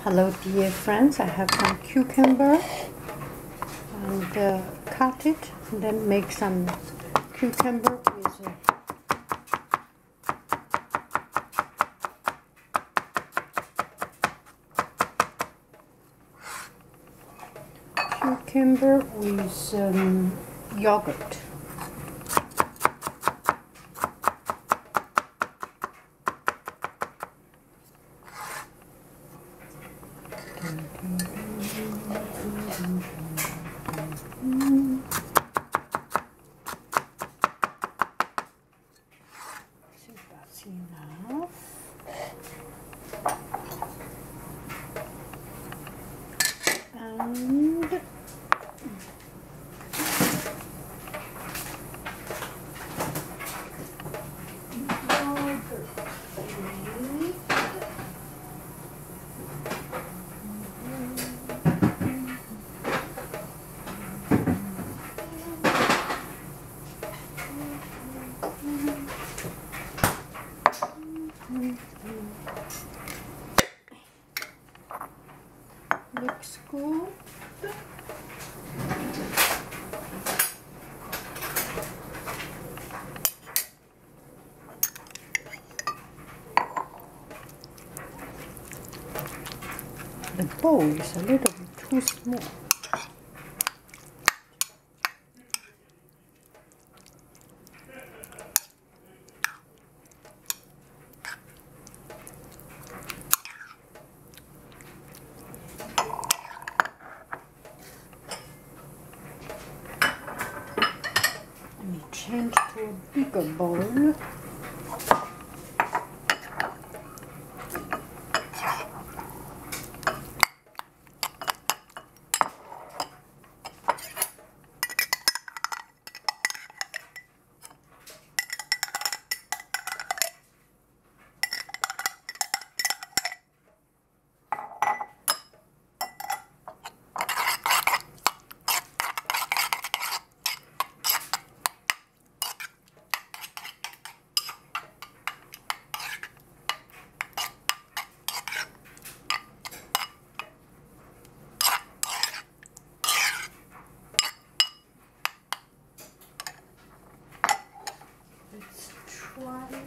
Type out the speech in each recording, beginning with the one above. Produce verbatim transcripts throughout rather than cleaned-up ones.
Hello dear friends, I have some cucumber and uh, cut it and then make some cucumber with uh, cucumber with um, yogurt. See if that's enough. And looks good. The bowl is a little bit too small. Let me change to a bigger bowl. Let's try it.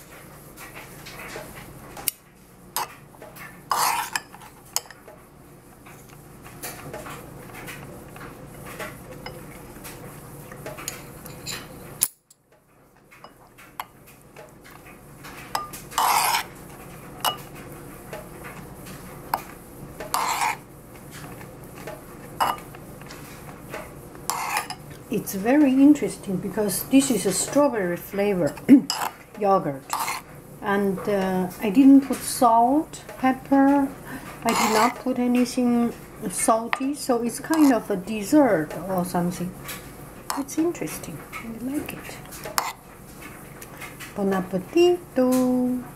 It's very interesting because this is a strawberry flavor yogurt, and uh, I didn't put salt, pepper, I did not put anything salty, so it's kind of a dessert or something. It's interesting, I like it. Buon appetito!